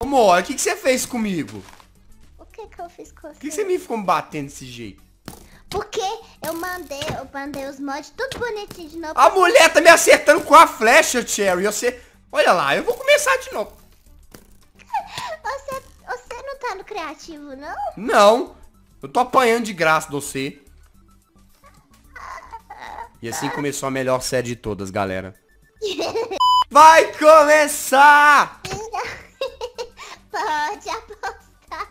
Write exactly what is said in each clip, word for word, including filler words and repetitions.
Amor, o que, que você fez comigo? O que que eu fiz com você? Por que você me ficou me batendo desse jeito? Porque eu mandei, eu mandei os mods tudo bonitinho de novo. A mulher tá me acertando com a flecha, Cherry. Você... Olha lá, eu vou começar de novo. Você, você não tá no criativo, não? Não. Eu tô apanhando de graça de você. E assim começou a melhor série de todas, galera. Vai começar! Pode apostar.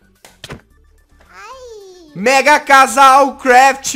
Ai. Mega Casal Craft!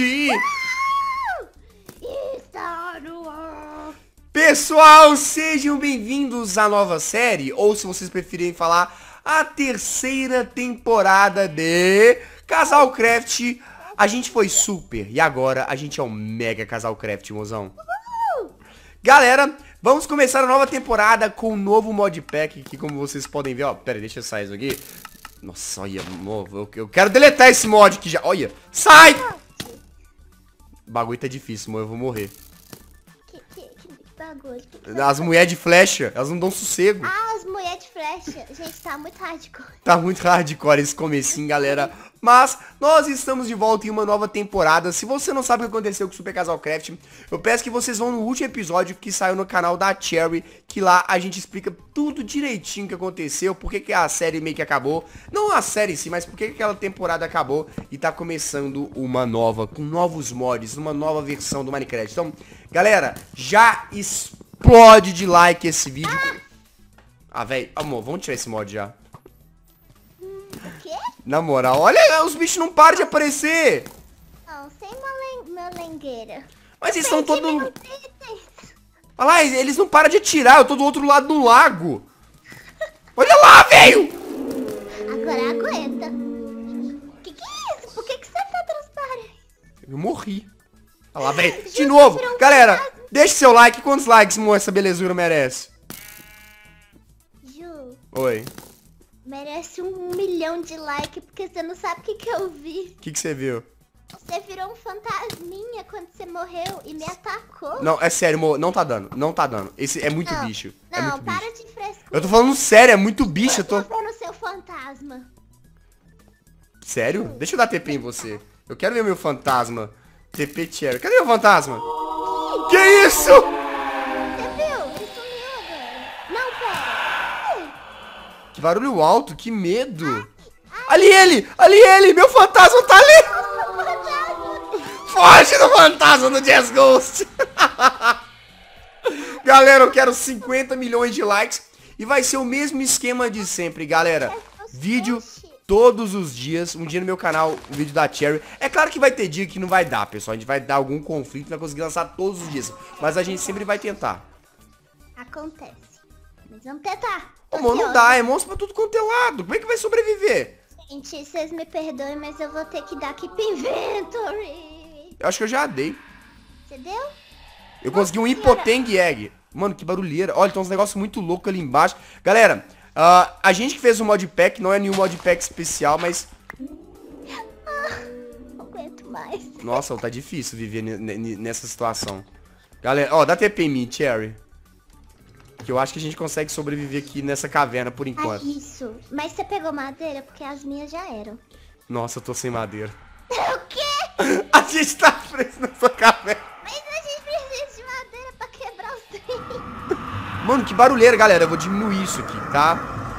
Está no ar. Pessoal, sejam bem-vindos à nova série, ou se vocês preferirem falar, a terceira temporada de Casal Craft. A gente foi super e agora a gente é um Mega Casal Craft, mozão. Galera, vamos começar a nova temporada com um novo modpack, que como vocês podem ver, ó, pera aí, deixa eu sair isso aqui. Nossa, olha, novo, eu, eu quero deletar esse mod que já, olha, sai! O bagulho tá difícil, amor, eu vou morrer. Que, que, que bagulho. Que que As mulheres de flecha, elas não dão sossego. Ah, as mulheres de flecha. Gente, tá muito hardcore. Tá muito hardcore esse comecinho, galera. Mas nós estamos de volta em uma nova temporada. Se você não sabe o que aconteceu com o Super Casal Craft, eu peço que vocês vão no último episódio que saiu no canal da Cherry, que lá a gente explica tudo direitinho o que aconteceu, por que que a série meio que acabou. Não a série em si, mas por que que aquela temporada acabou e tá começando uma nova, com novos mods, uma nova versão do Minecraft. Então, galera, já explode de like esse vídeo. Ah, velho, amor, vamos tirar esse mod já. O quê? Na moral, olha, os bichos não param de aparecer. Não, sem uma lengueira. Mas eles estão todos... Olha Olha lá, eles não param de atirar, eu tô do outro lado do lago. Olha lá, velho. Agora aguenta. Que que é isso? Por que que você tá transparente? Eu morri. Olha lá, velho. De novo, galera, deixa seu like. Quantos likes, amor, essa belezura merece? Ju, Oi. merece um milhão de likes, porque você não sabe o que que eu vi. O que que você viu? Você virou um fantasminha quando você morreu e me atacou. Não, é sério, amor, não tá dando, não tá dando. Esse é muito Não, bicho. É Não, muito para bicho. de frescura. Eu tô falando sério, é muito bicho, eu tô... Eu tô vendo seu fantasma. Sério? Deixa eu dar T P em você. Eu quero ver meu fantasma. T P Cherry. Cadê o fantasma? Que isso? Você viu? Ele sumiu agora. Não, pera. Que barulho alto, que medo. Ali ele, ali ele, meu fantasma tá ali. Foge do fantasma do Jazz Ghost. Galera, eu quero cinquenta milhões de likes. E vai ser o mesmo esquema de sempre, galera. Vídeo todos os dias. Um dia no meu canal, um vídeo da Cherry. É claro que vai ter dia que não vai dar, pessoal. A gente vai dar algum conflito, não vai conseguir lançar todos os dias. Mas a gente sempre vai tentar. Acontece. Mas vamos tentar. Ô, mano, não dá, é monstro pra tudo quanto é lado. Como é que vai sobreviver? Gente, vocês me perdoem, mas eu vou ter que dar Keep Inventory. Eu acho que eu já dei. Você deu? Eu consegui um Hipoteng Egg. Mano, que barulheira. Olha, tem uns negócios muito loucos ali embaixo. Galera, uh, a gente que fez o modpack, não é nenhum modpack especial, mas... Ah, não aguento mais. Nossa, tá difícil viver nessa situação. Galera, ó, dá T P em mim, Cherry. Que eu acho que a gente consegue sobreviver aqui nessa caverna por Ah, enquanto. isso. Mas você pegou madeira? Porque as minhas já eram. Nossa, eu tô sem madeira. O quê? A gente tá preso nessa caverna. Mas a gente precisa de madeira pra quebrar os trem. Mano, que barulheira, galera. Eu vou diminuir isso aqui, tá?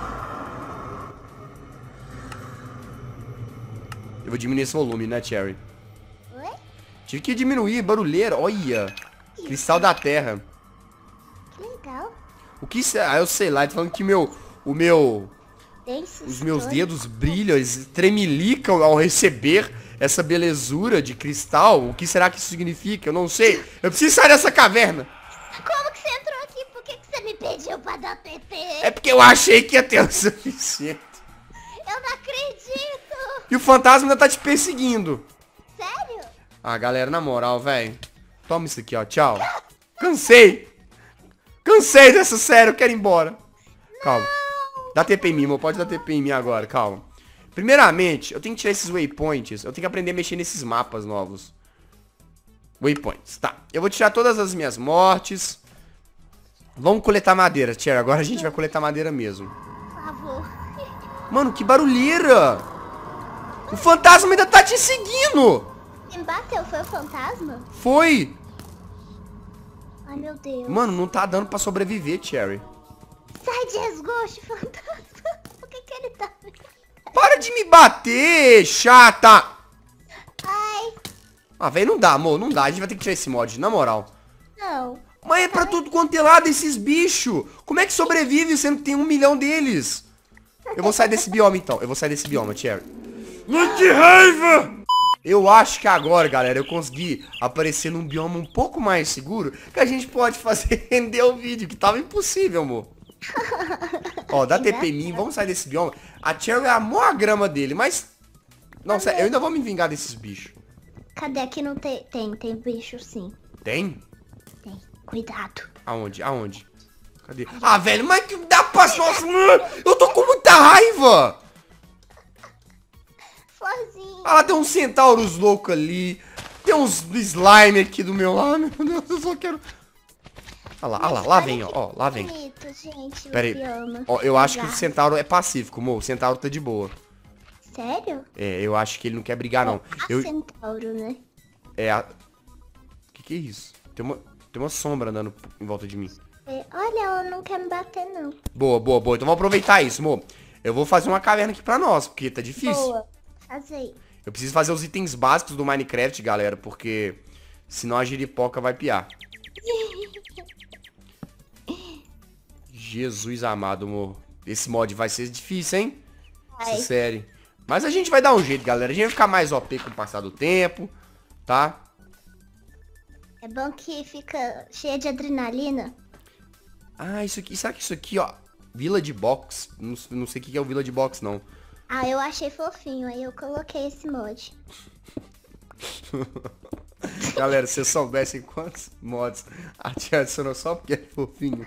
Eu vou diminuir esse volume, né, Cherry? Oi? Tive que diminuir, barulheira. Olha. Cristal da terra. Que legal. O que isso é? Ah, eu sei lá. Tô falando que meu... O meu... Desse Os meus story. dedos brilham, eles tremelicam ao receber essa belezura de cristal. O que será que isso significa? Eu não sei. Eu preciso sair dessa caverna. Como que você entrou aqui? Por que que você me pediu pra dar T P? É porque eu achei que ia ter o suficiente. Eu não acredito. E o fantasma ainda tá te perseguindo. Sério? Ah, galera, na moral, velho. Toma isso aqui, ó. Tchau. Cansei. Cansei dessa série. Eu quero ir embora. Calma. Dá T P em mim, amor. Pode dar T P em mim agora. Calma. Primeiramente, eu tenho que tirar esses waypoints. Eu tenho que aprender a mexer nesses mapas novos. Waypoints. Tá. Eu vou tirar todas as minhas mortes. Vamos coletar madeira, Cher. Agora a gente vai coletar madeira mesmo. Por favor. Mano, que barulheira. O fantasma ainda tá te seguindo. Quem bateu foi o fantasma? Foi. Ai, meu Deus. Mano, não tá dando pra sobreviver, Cherry. Sai de resgosto, fantasma. Por que que ele tá... Para de me bater, chata. Ai, Ah, velho, não dá, amor, não dá. A gente vai ter que tirar esse mod, na moral. não. Mas é pra tudo quanto é lado esses bichos. Como é que sobrevive sendo que tem um milhão deles? Eu vou sair desse bioma, então. Eu vou sair desse bioma, Cherry. Ai, que raiva! Eu acho que agora, galera, eu consegui aparecer num bioma um pouco mais seguro que a gente pode fazer render o vídeo, que tava impossível, amor. Ó, dá T P em mim, vamos sair desse bioma. A Cherry amou a grama dele, mas... Não, sério, eu ainda vou me vingar desses bichos. Cadê? Aqui não tem... Tem, tem bicho sim. Tem? Tem. Cuidado. Aonde? Aonde? Cadê? Ah, velho, mas que dá pra... Nossa, mano, eu tô com muita raiva! Florzinha. Ah, lá tem uns centauros loucos ali. Tem uns slime aqui do meu lado. Meu Deus, eu só quero... Ah lá, ah lá, lá vem, ó, ó, lá vem. Bonito, gente, Pera aí. bioma. Ó, eu acho que o Exato. centauro é pacífico, amor. O centauro tá de boa. Sério? É, eu acho que ele não quer brigar, não. A Eu... centauro, né? É a... Que que é isso? Tem uma, tem uma sombra andando em volta de mim. É, olha, ela não quer me bater, não. Boa, boa, boa. Então vamos aproveitar isso, amor. Eu vou fazer uma caverna aqui pra nós, porque tá difícil. Boa. Faz aí. Eu preciso fazer os itens básicos do Minecraft, galera, porque senão a giripoca vai piar. Jesus amado, amor. Esse mod vai ser difícil, hein? Vai. Essa série. Mas a gente vai dar um jeito, galera. A gente vai ficar mais O P com o passar do tempo, tá? É bom que fica cheia de adrenalina. Ah, isso aqui. Será que isso aqui, ó? Village Box. Não, não sei o que é o Village Box, não. Ah, eu achei fofinho, aí eu coloquei esse mod. Galera, se vocês soubessem quantos mods a tia adicionou só porque é fofinho.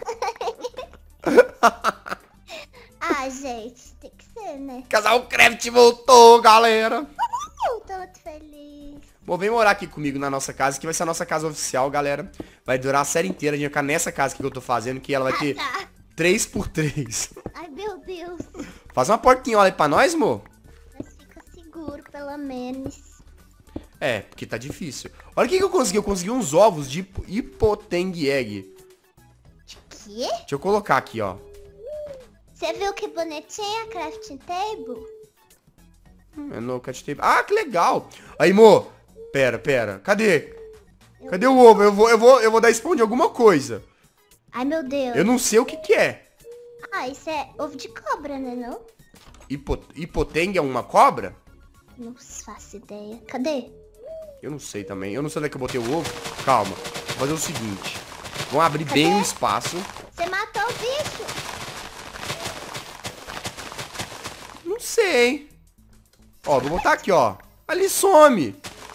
Ah, gente, tem que ser, né? Casal Craft voltou, galera. Eu tô muito feliz. Bom, vem morar aqui comigo na nossa casa, que vai ser a nossa casa oficial, galera. Vai durar a série inteira, a gente vai ficar nessa casa que eu tô fazendo, que ela vai ter Ah, tá. três por três. Ai, meu Deus. Faz uma portinha, olha aí pra nós, amor. Mas fica seguro, pelo menos. É, porque tá difícil. Olha o que, que eu consegui. Eu consegui uns ovos de Hipoteng Egg. Quê? Deixa eu colocar aqui, ó. Você viu que bonitinha a crafting table? É no cat table. Ah, que legal. Aí, amor. Pera, pera. Cadê? Cadê o ovo? Eu vou, eu vou, eu vou dar spawn de alguma coisa. Ai, meu Deus. Eu não sei o que que é. Ah, isso é ovo de cobra, né, não? Hipo, Hipoteng é uma cobra? Não faço ideia. Cadê? Eu não sei também. Eu não sei onde é que eu botei o ovo. Calma. Vou fazer o seguinte. Vamos abrir bem o espaço. Você matou o bicho? Não sei. Ó, vou botar aqui, ó. Ali some.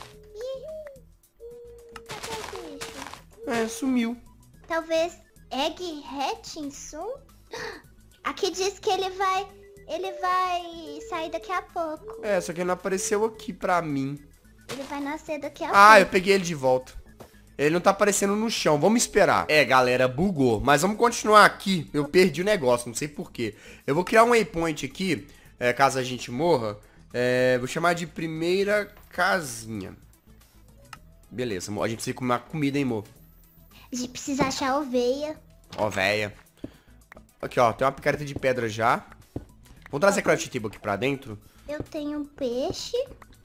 Cadê o bicho? É, sumiu. Talvez Egg Hatching soon? Aqui diz que ele vai... Ele vai sair daqui a pouco. É, só que ele não apareceu aqui pra mim. Ele vai nascer daqui a Ah, eu pouco. peguei ele de volta. Ele não tá aparecendo no chão. Vamos esperar. É, galera, bugou. Mas vamos continuar aqui. Eu perdi o negócio, não sei porquê. Eu vou criar um waypoint aqui, é, caso a gente morra. É, vou chamar de primeira casinha. Beleza, amor. A gente precisa comer uma comida, hein, amor? A gente precisa achar oveia. Ó, véia. Aqui, ó. Tem uma picareta de pedra já. Vamos trazer a craft table aqui pra dentro. Eu tenho um peixe.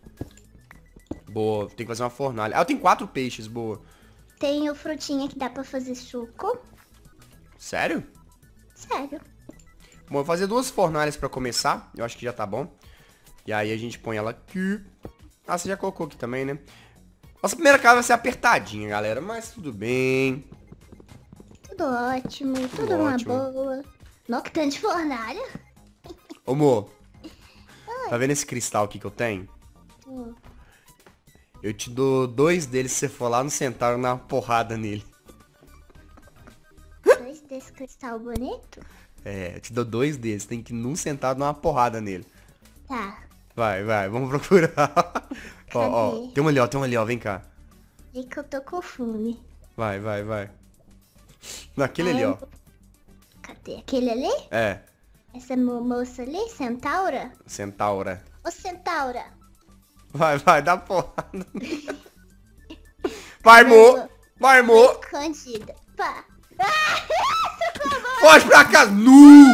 Boa. Tem que fazer uma fornalha. Ah, eu tenho quatro peixes. Boa. Tenho frutinha que dá pra fazer suco. Sério? Sério. Bom, eu vou fazer duas fornalhas pra começar. Eu acho que já tá bom. E aí a gente põe ela aqui. Ah, você já colocou aqui também, né? Nossa primeira casa vai ser apertadinha, galera. Mas tudo bem. Tudo ótimo. Tudo, Tudo uma ótimo. boa. Nó que tanto de fornalha. Ô, amor. Tá vendo esse cristal aqui que eu tenho? Hum. Eu te dou dois deles se você for lá no Centauro na porrada nele. Dois desse cristal bonito? É, eu te dou dois deles. Tem que ir num Centauro dar uma porrada nele. Tá. Vai, vai, vamos procurar. Ó, ó, Cadê? tem um ali, ó, tem um ali, ó, vem cá. E que eu tô com fome. Vai, vai, vai. Naquele ali, ó. Cadê? Aquele ali? É. Essa mo- moça ali, Centaura? Centaura. Ô, Centaura. Vai, vai, dá porrada. Vai, mo. Vai, mo. Escondida. Pá. Ah, socorro. Foge pra casa. Nu.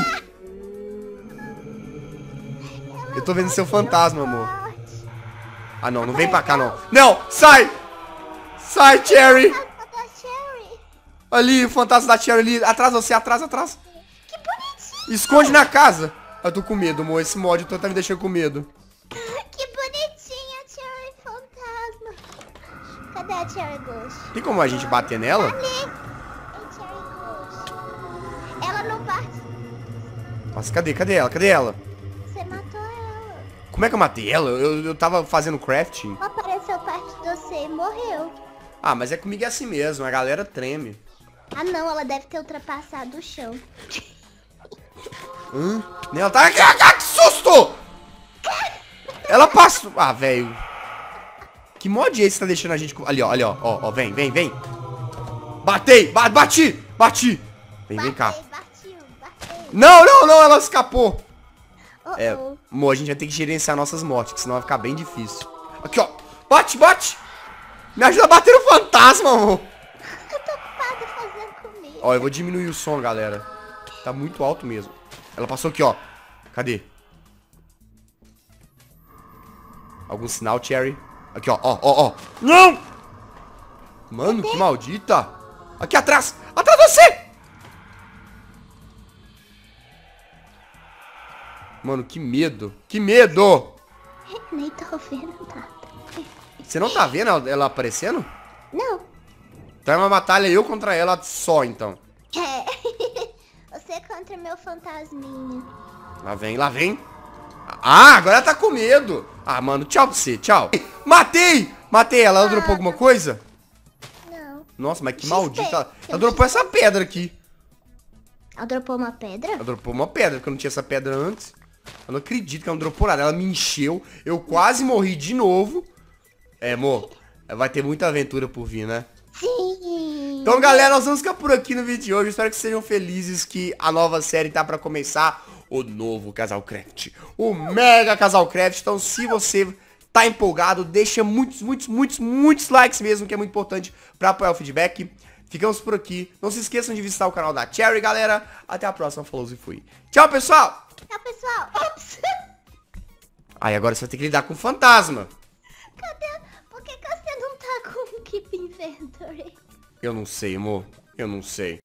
Eu tô vendo seu fantasma, amor. Forte. Ah, não, não vem pra cá, não. Não, sai. Sai, Cherry. Fantasma da Cherry. Ali, o fantasma da Cherry ali. Atrás você, atrás, atrás. Que bonitinho. Esconde na casa. Eu tô com medo, amor. Esse mod tá me deixando com medo. Que bonitinha a Cherry fantasma. Cadê a Cherry Ghost? Tem como a gente bater nela? Ali. Ei, Cherry Ghost. Ela não parte. Nossa, cadê? Cadê ela? Cadê ela? Você matou ela. Como é que eu matei ela? Eu, eu tava fazendo crafting. Apareceu parte de você e morreu. Ah, mas é comigo é assim mesmo. A galera treme. Ah não, ela deve ter ultrapassado o chão. Hã? Ela tá... Ah, que susto! Ela passou... Ah, velho. Que mod é esse que tá deixando a gente... Ali, ó, ali, ó. Ó, ó, vem, vem, vem. Batei! Ba bati! Bati! Vem, vem cá. Bateu, bateu. Não, não, não, ela escapou. Oh, É, oh. amor, a gente vai ter que gerenciar nossas mortes, que senão vai ficar bem difícil. Aqui, ó. Bate, bate! Me ajuda a bater no fantasma, amor. Eu tô ocupada fazendo comida. Ó, eu vou diminuir o som, galera. Tá muito alto mesmo. Ela passou aqui, ó. Cadê? Algum sinal, Cherry? Aqui, ó, ó, ó, ó. Não! Mano, que maldita. Aqui atrás. Atrás de você! Mano, que medo. Que medo! Nem tô vendo nada. Você não tá vendo ela, ela aparecendo? Não. Então é uma batalha eu contra ela só, então. É. Você contra meu fantasminha. Lá vem, lá vem. Ah, agora ela tá com medo. Ah, mano, tchau pra você, tchau. Matei! Matei ela. Ela dropou alguma coisa? Não. Nossa, mas que X P. maldita. Ela, Tem ela um dropou X P. essa pedra aqui. Ela dropou uma pedra? Ela dropou uma pedra, porque eu não tinha essa pedra antes. Eu não acredito que ela não dropou nada. Ela me encheu. Eu quase morri de novo. É, amor, vai ter muita aventura por vir, né? Sim. Então, galera, nós vamos ficar por aqui no vídeo de hoje. Espero que sejam felizes que a nova série tá pra começar. O novo Casal Craft. O Mega Casal Craft. Então, se você tá empolgado, deixa muitos, muitos, muitos, muitos likes mesmo, que é muito importante pra apoiar o feedback. Ficamos por aqui. Não se esqueçam de visitar o canal da Cherry, galera. Até a próxima. Falou e fui. Tchau, pessoal. Tchau, pessoal. Ops. Aí, agora você vai ter que lidar com o fantasma. Cadê? Por que, que você não tá com o Keep Inventory? Eu não sei, amor. Eu não sei.